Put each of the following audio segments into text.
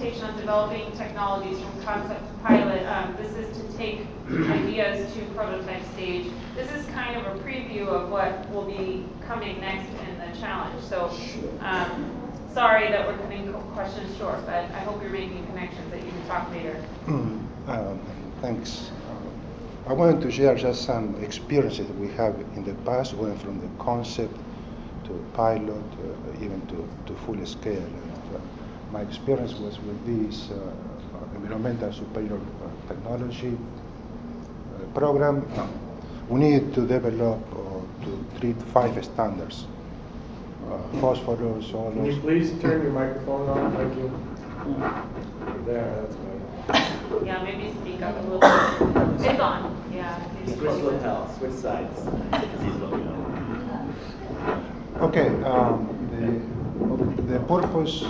presentation on developing technologies from concept to pilot. This is to take ideas to prototype stage. This is kind of a preview of what will be coming next in the challenge. So sorry that we're cutting questions short, but I hope you're making connections that you can talk later. Thanks. I wanted to share just some experiences we have in the past, going from the concept to pilot, even to full scale. And, my experience was with this environmental superior technology program. We needed to develop to treat 5 standards. Phosphorus, solos. Can you please turn your microphone on? Thank you. There, that's better. Yeah, maybe speak up a little bit. It's on. Yeah. Switch lapel, switch sides, because he's looking over. Okay, the purpose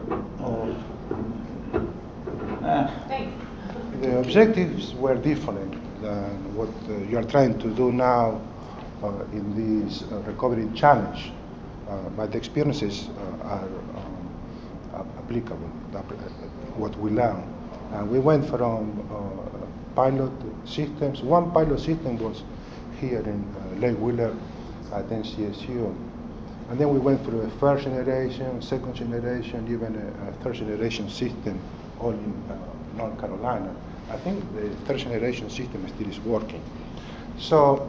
Thanks. the objectives were different than what you are trying to do now in this recovery challenge, but the experiences are applicable, what we learned. And we went from pilot systems. One pilot system was here in Lake Wheeler at NCSU. And then we went through a first generation, second generation, even a third generation system, all in North Carolina. I think the third generation system still is working. So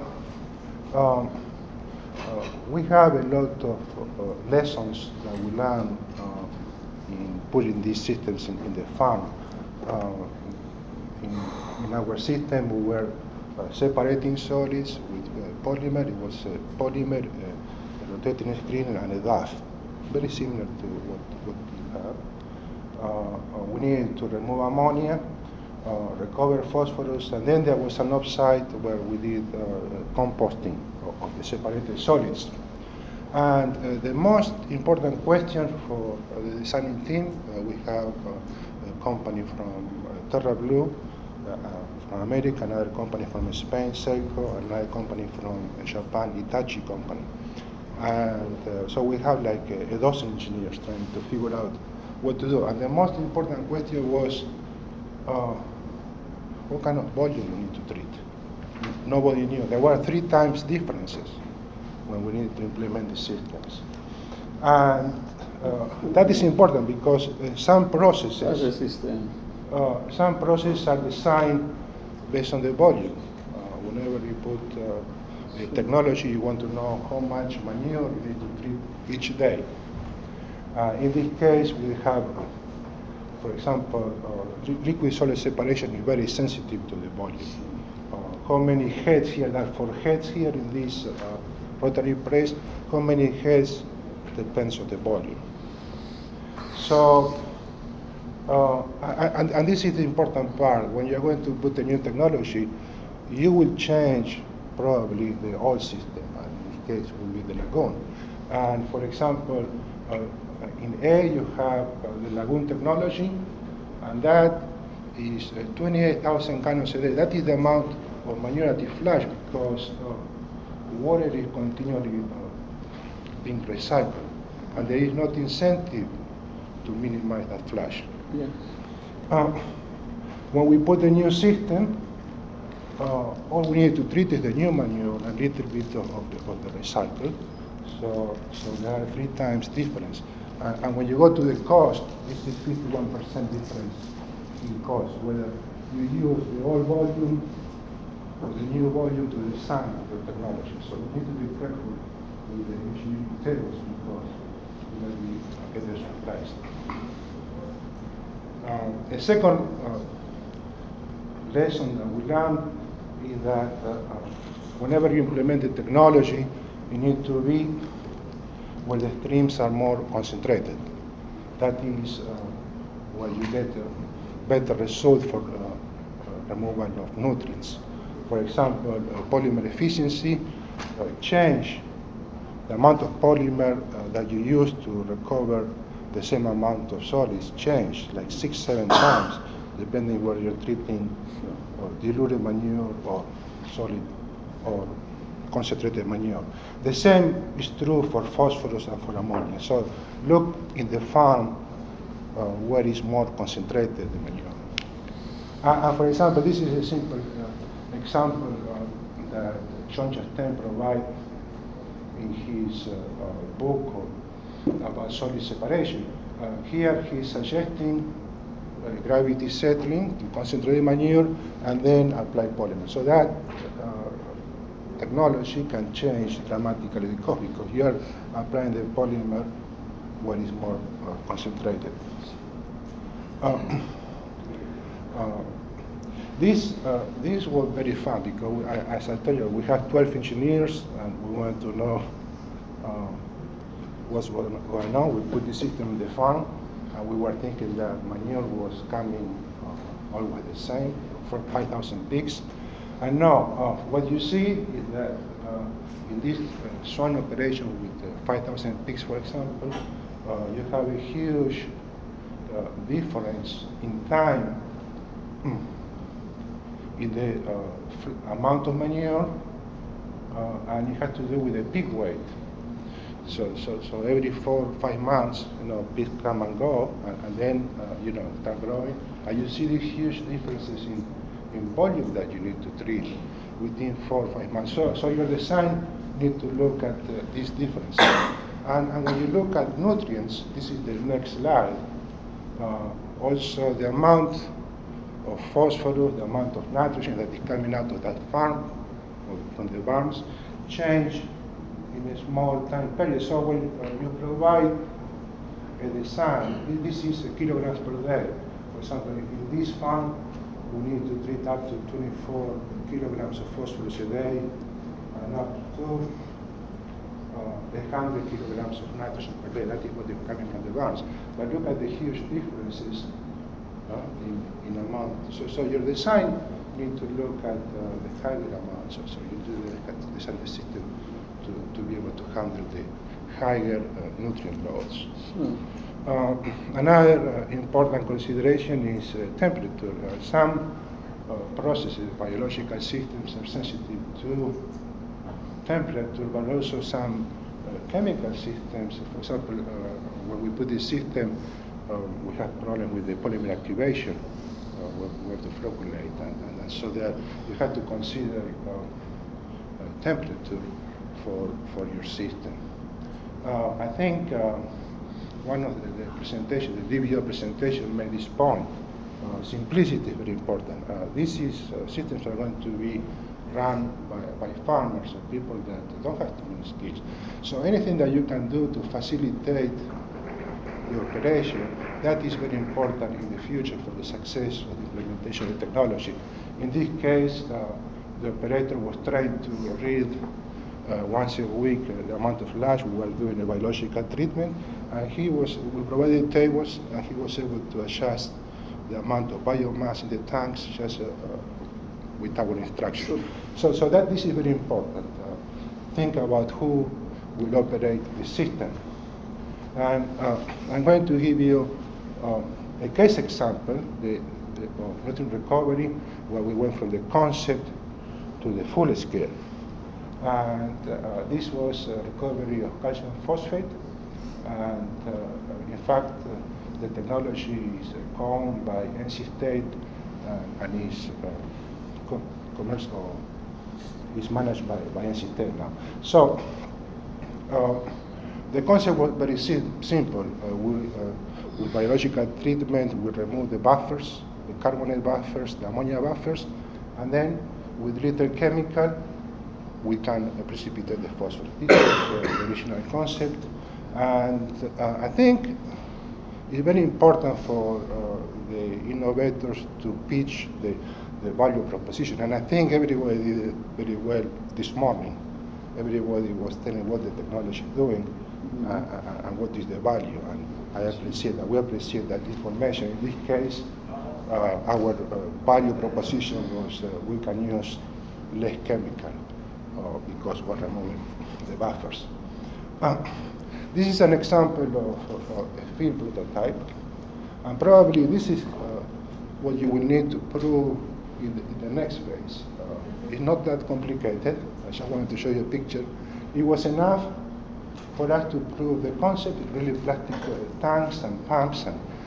we have a lot of lessons that we learned in putting these systems in the farm. In our system, we were separating solids with polymer. It was a polymer, a rotating screen, and a DAF, very similar to what we have. We needed to remove ammonia, recover phosphorus, and then there was an offsite where we did composting of the separated solids. And the most important question for the designing team, we have a company from Terra Blue, from America, another company from Spain, Seiko, another company from Japan, Hitachi company. And so we have like a dozen engineers trying to figure out what to do. And the most important question was, what kind of volume we need to treat? Nobody knew. There were 3 times differences when we needed to implement the systems. And that is important because some processes are designed based on the volume. Whenever you put a technology, you want to know how much manure you need to treat each day. In this case, we have, for example, liquid solid separation is very sensitive to the volume. How many heads here? There are 4 heads here in this rotary press. How many heads depends on the volume. So, and this is the important part. When you're going to put a new technology, you will change probably the old system. In this case, will be the lagoon. And for example, in A, you have the lagoon technology, and that is 28,000 gallons a day. That is the amount of manure that is flushed because water is continually being recycled, and there is no incentive to minimize that flush. Yeah. When we put the new system, all we need to treat is the new manure and a little bit of the recycled. So there are 3 times difference. And when you go to the cost, this is 51% difference in cost, whether you use the old volume or the new volume to design the technology. So you need to be careful with the engineering tables because you may be getting surprised. A second lesson that we learned is that whenever you implement the technology, you need to be where the streams are more concentrated. That is where you get a better result for removal of nutrients. For example, polymer efficiency, change the amount of polymer that you use to recover the same amount of solids, change like 6-7 times, depending where you're treating diluted manure or solid or concentrated manure. The same is true for phosphorus and for ammonia. So look in the farm where is more concentrated the manure. For example, this is a simple example that Jean Chastain provides in his book about solid separation. Here he's suggesting gravity settling to concentrate manure and then apply polymer. So that technology can change dramatically the cost because you are applying the polymer where it's more concentrated. This was very fun because, as I told you, we have 12 engineers and we wanted to know what's going on. We put the system in the farm and we were thinking that manure was coming always the same for 5,000 pigs. And now what you see is that in this swan operation with 5,000 pigs, for example, you have a huge difference in time in the amount of manure, and it had to do with the pig weight. So every 4 or 5 months, pigs come and go, and then start growing, and you see these huge differences in volume that you need to treat within 4 or 5 months. So your design need to look at these differences. And when you look at nutrients, this is the next slide. Also, the amount of phosphorus, the amount of nitrogen that is coming out of that farm, or from the barns, change in a small time period. So when you provide a design, this is kilograms per day. For example, in this farm, we need to treat up to 24 kilograms of phosphorus a day, and up to 100 kilograms of nitrogen per day. That is what is coming from the barns. But look at the huge differences in amount. So your design need to look at the higher amount. So you do design the system to be able to handle the higher nutrient loads. Another important consideration is temperature. Some processes, biological systems, are sensitive to temperature, but also some chemical systems. For example, when we put this system, we have problem with the polymer activation. We have to flocculate, and so that you have to consider temperature for your system. I think one of the presentation, the DBO presentation, made this point. Simplicity is very important. These systems are going to be run by farmers or people that don't have too many skills. So anything that you can do to facilitate the operation, that is very important in the future for the success of the implementation of the technology. In this case, the operator was trained to read once a week the amount of lush. We were doing a biological treatment, and we provided tables, and he was able to adjust the amount of biomass in the tanks just with our instruction. So that this is very important. Think about who will operate the system. And I'm going to give you a case example, the nutrient recovery, where we went from the concept to the full scale. And this was recovery of calcium phosphate, and in fact the technology is owned by NC State and is commercial, is managed by NC State now. So the concept was very simple. With biological treatment, we remove the buffers, the carbonate buffers, the ammonia buffers, and then with little chemical, we can precipitate the phosphorus. This is the original concept, and I think it's very important for the innovators to pitch the value proposition, and I think everybody did it very well this morning. Everybody was telling what the technology is doing and what is the value, and I appreciate that. We appreciate that information. In this case, our value proposition was we can use less chemical because we're removing the buffers. This is an example of a field prototype, and probably this is what you will need to prove in the next phase. It's not that complicated. I just wanted to show you a picture. It was enough for us to prove the concept, really plastic tanks and pumps and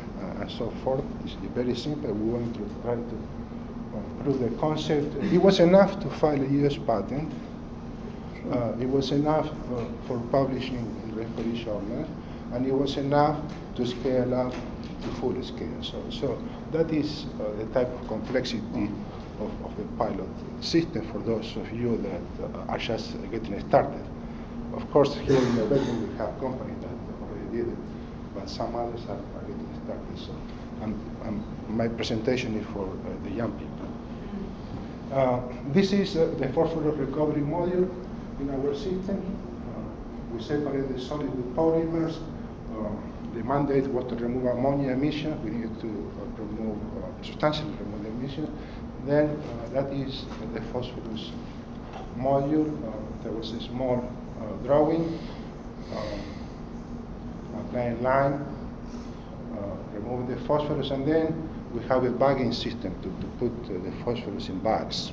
and so forth. It's very simple. We want to try to prove the concept. It was enough to file a US patent. It was enough for publishing in referee journals, and it was enough to scale up to full scale. So that is the type of complexity of the pilot system for those of you that are just getting started. Of course, here in the building we have companies that already did it, but some others are getting started. So my presentation is for the young people. This is the phosphorus recovery module in our system. We separate the solid with polymers. The mandate was to remove ammonia emission. We needed to remove, substantially remove the emission. Then that is the phosphorus module. There was a small drawing, applying lime, remove the phosphorus, and then we have a bagging system to put the phosphorus in bags.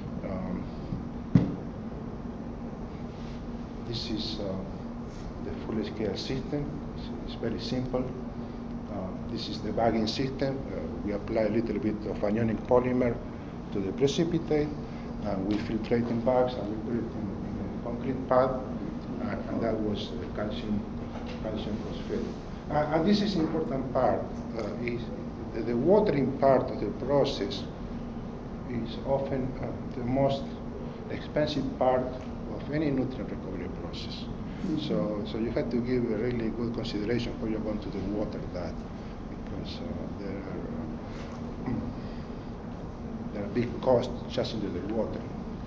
This is the full-scale system. It's very simple. This is the bagging system. We apply a little bit of anionic polymer to the precipitate, and we filtrate in bags, and we put it in a concrete pad, and that was calcium phosphate. And this is important part. Is the watering part of the process is often the most expensive part of any nutrient recovery process. So you have to give a really good consideration how you're going to water that, because there are big costs just into the water.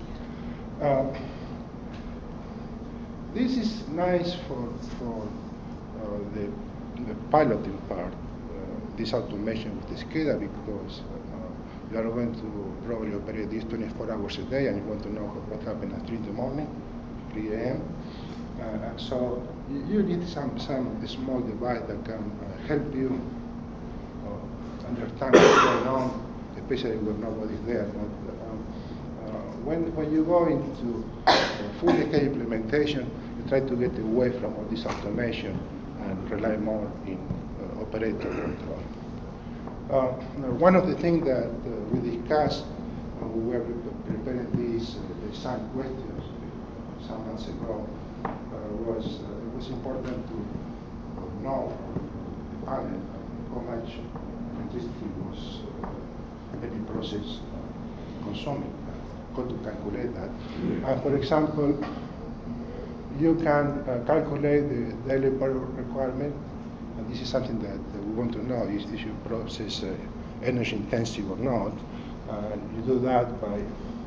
This is nice for the piloting part, this automation with the SCADA, because you are going to probably operate this 24 hours a day, and you want to know what happened at 3 in the morning, 3 a.m. So you need some small device that can help you understand what's going on, especially when nobody's there. When you go into full-scale implementation, you try to get away from all this automation and rely more in operator control. One of the things that we discussed when we were preparing these design questions some months ago was it was important to know the panel how much electricity was any process consuming, how to calculate that. For example, you can calculate the daily power requirement, and this is something that we want to know, is your process energy intensive or not. You do that by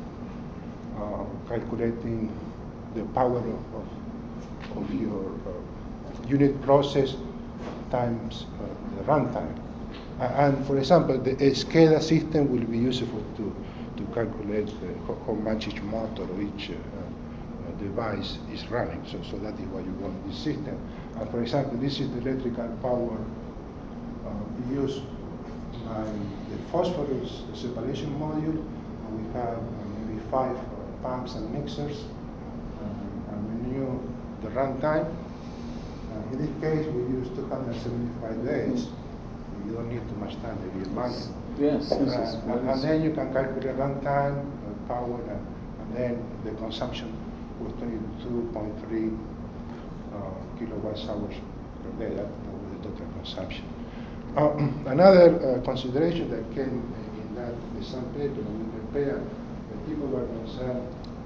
calculating the power of your unit process times the runtime. And for example, the SCADA system will be useful to calculate how much each motor or each device is running. So that is why you want this system. And for example, this is the electrical power used by the phosphorus separation module. And we have maybe 5 pumps and mixers. And we knew the runtime. In this case, we use 275 days. You don't need too much time, maybe a month. Yes. And then you can calculate runtime, power, and then the consumption was 22.3 kilowatts hours per day. That was the total consumption. Another consideration that came in that design paper when we prepared, that people were concerned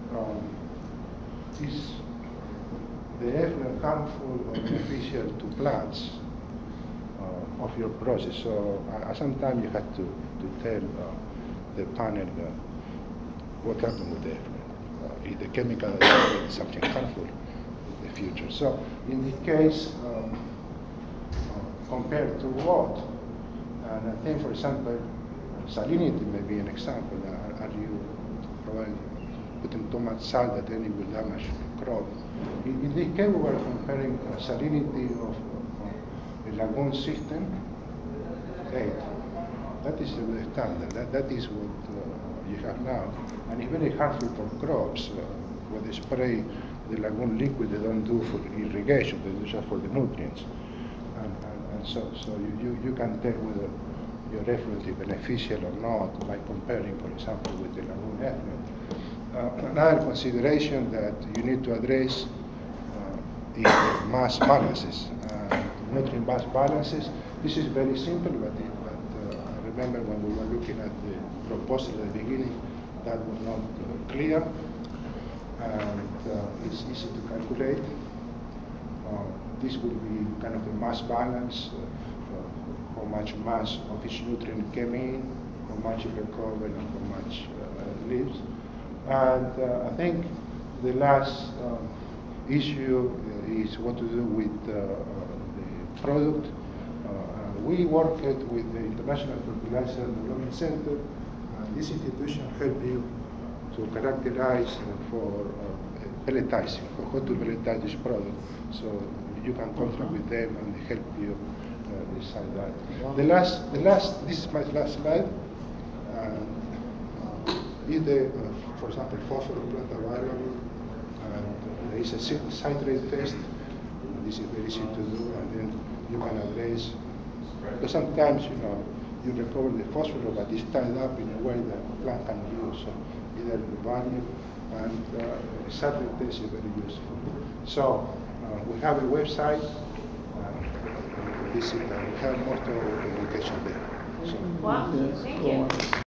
is the effluent harmful or beneficial to plants of your process. So sometimes you have to tell the panel what happened with the effluent. If the chemical is something harmful in the future. So in this case, compared to what? And I think, for example, salinity may be an example. Are you probably putting too much salt that then it will damage the crop? In this case, we were comparing salinity of a lagoon system, 8. That is the standard. That is what you have now. And it's very harmful for crops. When they spray the lagoon liquid, they don't do for irrigation, they do just for the nutrients. And So you can tell whether your effluent is beneficial or not by comparing, for example, with the lagoon effluent. Another consideration that you need to address is the mass balances, nutrient mass balances. This is very simple, but I remember when we were looking at the proposal at the beginning, that was not clear, and it's easy to calculate. This will be kind of the mass balance, how much mass of each nutrient came in, how much it recovered, and how much leaves. And I think the last issue is what to do with the product. We worked with the International Fertilizer Development Center, and this institution helped you to characterize for pelletizing, for how to pelletize this product. So you can contract with them and they help you decide that. This is my last slide. Is the, for example, phosphorus plant available? And there is a citrate test. This is very easy to do, and then you can address. Because sometimes you recover the phosphorus, but it's tied up in a way that the plant can use. So either the value and citrate test is very useful. So we have a website. Visit and we have most of the publication there. So. Wow, thank you.